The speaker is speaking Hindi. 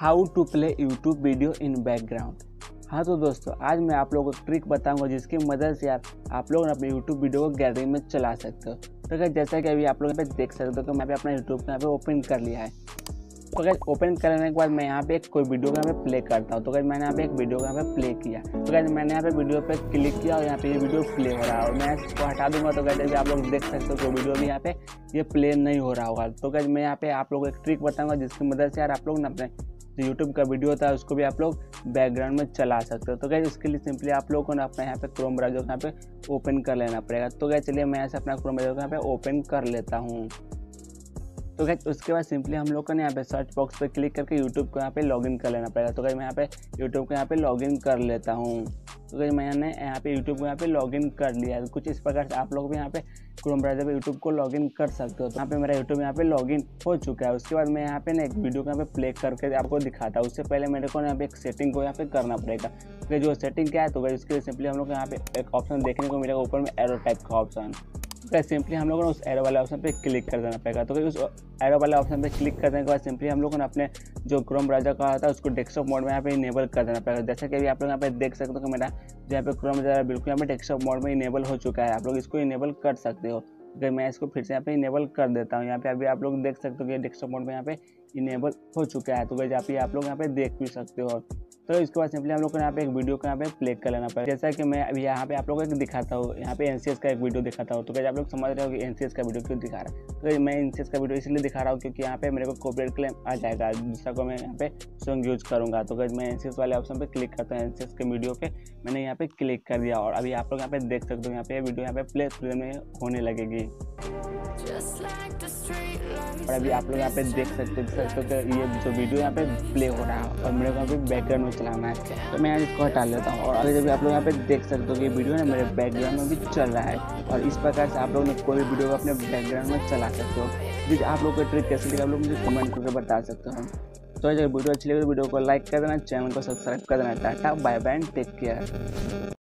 How to play YouTube video in background. हाँ तो दोस्तों, आज मैं आप लोगों को ट्रिक बताऊंगा जिसकी मदद से यार आप लोग अपने यूट्यूब वीडियो को गैलरी में चला सकते हो। तो अगर जैसा कि अभी आप लोग यहाँ पे देख सकते हो कि मैं अपना यूट्यूब यहाँ पे ओपन कर लिया है। तो अगर ओपन करने के बाद मैं यहाँ पे कोई वीडियो को यहाँ पे प्ले करता हूँ। तो अगर मैंने यहाँ पे एक वीडियो को यहाँ पे प्ले किया, तो अगर मैंने यहाँ पे वीडियो पे क्लिक किया और यहाँ पे ये वीडियो प्ले हो रहा है और मैं इसको हटा दूंगा तो कहते आप लोग देख सकते हो कि वीडियो भी यहाँ पे ये प्ले नहीं हो रहा होगा। तो अगर मैं यहाँ पे आप लोगों को एक ट्रिक बताऊंगा जिसकी मदद से यार आप लोग ना अपने जो यूट्यूब का वीडियो होता है उसको भी आप लोग बैकग्राउंड में चला सकते हो। तो गाइस उसके लिए सिंपली आप लोगों को ना अपना यहाँ पे क्रोम ब्राउज़र को यहाँ पे ओपन कर लेना पड़ेगा। तो गाइस चलिए मैं ऐसे अपना क्रोम ब्राउज़र को यहाँ पे ओपन कर लेता हूँ। तो गाइस उसके बाद सिंपली हम लोग को ना यहाँ पे सर्च बॉक्स पे क्लिक करके यूट्यूब को यहाँ पे लॉगिन कर लेना पड़ेगा। तो गाइस मैं यहाँ पे यूट्यूब को यहाँ पे लॉगिन कर लेता हूँ। तो गाइस मैंने यहाँ पे यूट्यूब को यहाँ पे लॉगिन कर लिया है। कुछ इस प्रकार से आप लोग भी यहाँ पे क्रोम ब्राउज़र पे यूट्यूब को लॉगिन कर सकते हो। तो यहाँ पे मेरा यूट्यूब यहाँ पे लॉगिन हो चुका है। उसके बाद मैं यहाँ पे ना एक वीडियो को यहाँ पे प्ले करके आपको दिखाता हूँ। उससे पहले मेरे को यहाँ पे एक सेटिंग को यहाँ पे करना पड़ेगा। तो जो सेटिंग क्या है, तो गाइस उसके लिए सिंपली हम लोग यहाँ पे एक ऑप्शन देखने को मिलेगा ऊपर में एरो टाइप का ऑप्शन। तो सिंपली हम लोगों ने उस एरो वाले ऑप्शन पे क्लिक कर देना पड़ेगा। तो उस एरो वाले ऑप्शन पे क्लिक करने के बाद सिंपली हम लोगों ने अपने जो क्रोम ब्राउज़र का होता है उसको डेस्कटॉप मोड में यहाँ पे इनेबल कर देना पड़ेगा। जैसा कि अभी आप लोग यहाँ पे देख सकते हो कि मेरा जो यहाँ पे क्रोम ब्राउज़र बिल्कुल यहाँ पे डेस्कटॉप मोड में इनेबल हो चुका है। आप लोग इसको इनेबल कर सकते हो। अगर मैं इसको फिर से यहाँ पे इनेबल कर देता हूँ, यहाँ पे अभी आप लोग देख सकते हो कि डेस्कटॉप मोड में यहाँ पे इनेबल हो चुका है। तो गाइस आप लोग यहाँ पे देख भी सकते हो। तो इसके बाद सिंपली हम लोग को यहाँ पे एक वीडियो को यहाँ पे प्ले कर लेना पड़ेगा। जैसा कि मैं अभी यहाँ पे आप लोगों को दिखाता हूँ, यहाँ पे एनसीएस का एक वीडियो दिखाता हूँ। तो गाइस आप लोग समझ रहे हो कि एनसीएस का वीडियो क्यों दिखा रहा है। तो मैं एनसीएस का वीडियो इसलिए दिखा रहा हूँ क्योंकि यहाँ पे मेरे को कॉपीराइट क्लेम आ जाएगा दूसरा को मैं यहाँ पे सॉन्ग यूज करूँगा। तो गाइस मैं एनसीएस वाले ऑप्शन पे क्लिक करता हूँ। एनसीएस के वीडियो पे मैंने यहाँ पे क्लिक कर दिया और अभी आप लोग यहाँ पे देख सकते हो यहाँ पे वीडियो यहाँ पे प्ले में होने लगेगी। और अभी आप लोग यहाँ पे देख सकते हो कि ये जो वीडियो यहाँ पे प्ले हो रहा है और मेरे को यहाँ पे बैकग्राउंड में चलाना है। तो मैं इसको हटा लेता हूँ और अभी जब आप लोग यहाँ पे देख सकते हो कि वीडियो ना मेरे बैकग्राउंड में भी चल रहा है। और इस प्रकार से आप लोग ने कोई भी वीडियो को अपने बैकग्राउंड में चला सकते हो। जी आप लोग को ट्रिक कैसे लगी आप लोग मुझे कमेंट करके बता सकते हो। तो अगर वीडियो अच्छी लगे तो वीडियो को लाइक कर देना, चैनल को सब्सक्राइब कर देना। Tata bye bye, take care.